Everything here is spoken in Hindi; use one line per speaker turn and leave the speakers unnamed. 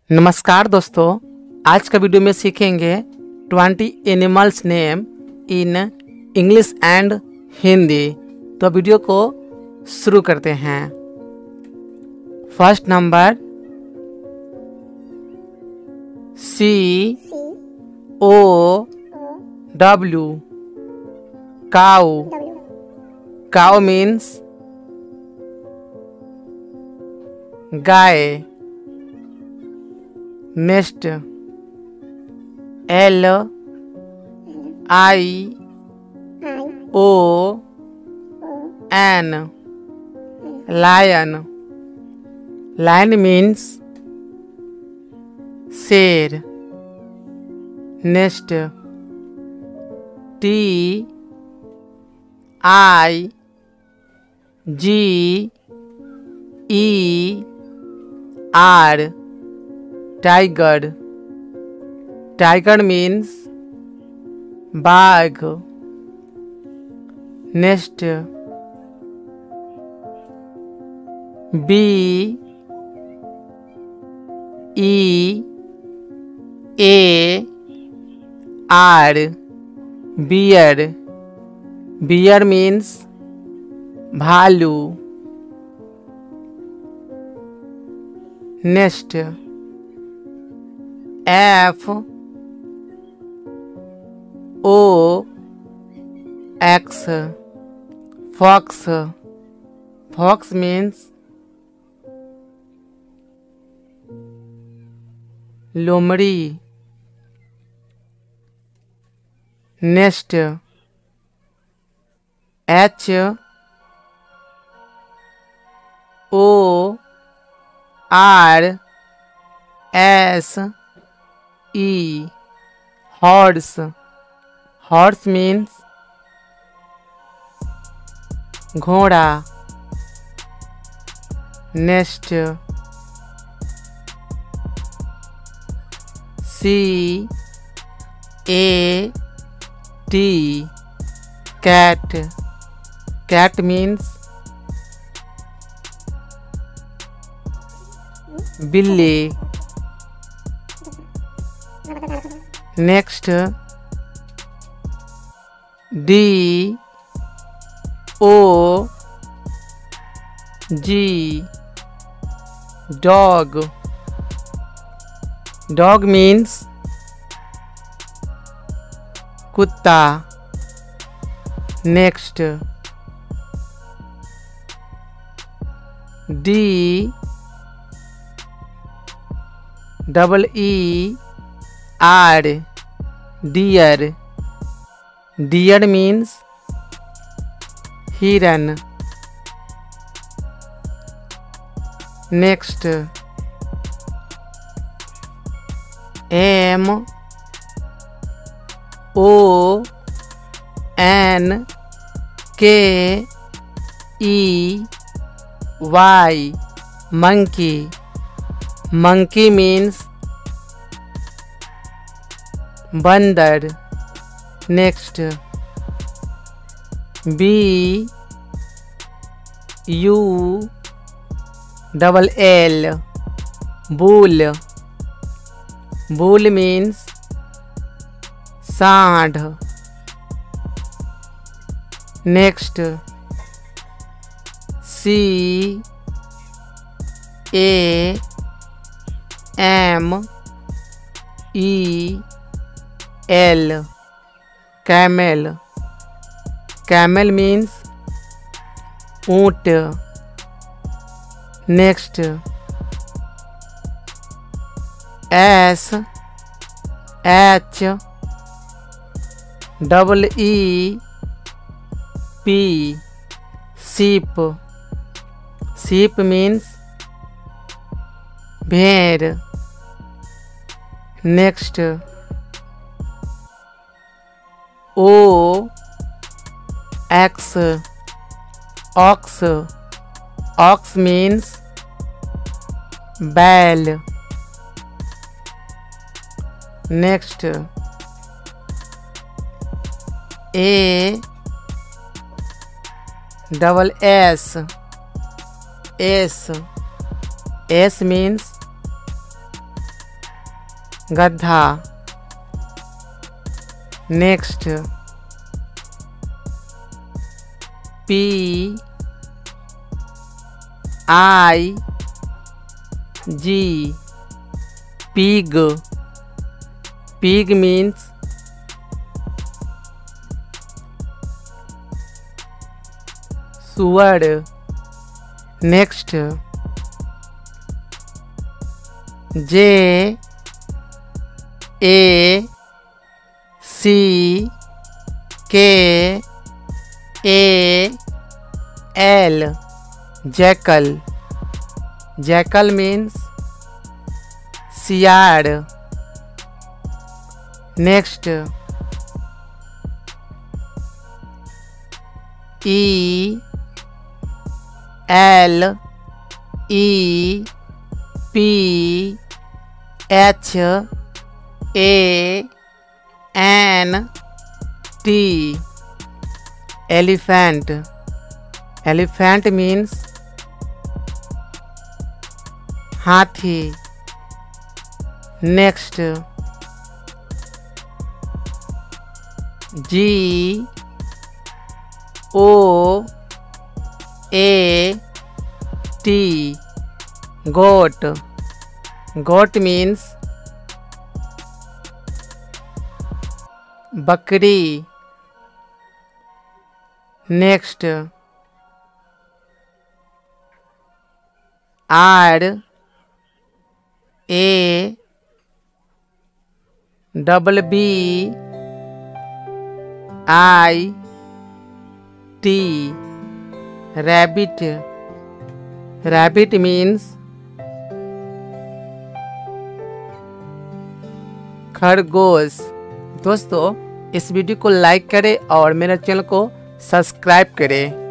नमस्कार दोस्तों, आज का वीडियो में सीखेंगे 20 animals name in English and Hindi. तो वीडियो को शुरू करते हैं। First number COW, cow. Cow means गाय। Next LION, lion. Lion means शेर। Next TIGER, tiger. Tiger means बाघ। Next BEAR, bear. Bear means भालू। Next FOX, fox. Fox means लोमड़ी। Next HORSE, horse. Horse means घोड़ा। Next CAT, cat. Cat means बिल्ली। Next DOG, dog. Dog means कुत्ता। Next DEER, deer. Deer means हिरन। Next MONKEY, monkey. Monkey means बंदर। Next BULL, bull. Bull means सांड। Next CAMEL, camel. Camel means ऊंट। Next SHEEP, sheep. Sheep means भेड़। Next OX, ox. Ox means बैल। नेक्स्ट ASS, S means गधा। Next PIG, pig। Pig means सुअर। Next JACL, jackal. Jackal means सियार। Next ELEPHANT, elephant। Elephant means हाथी। Next GOAT, goat। goat means बकरी। Next RABBIT, rabbit। rabbit means खरगोश। दोस्तों इस वीडियो को लाइक करें और मेरे चैनल को सब्सक्राइब करें।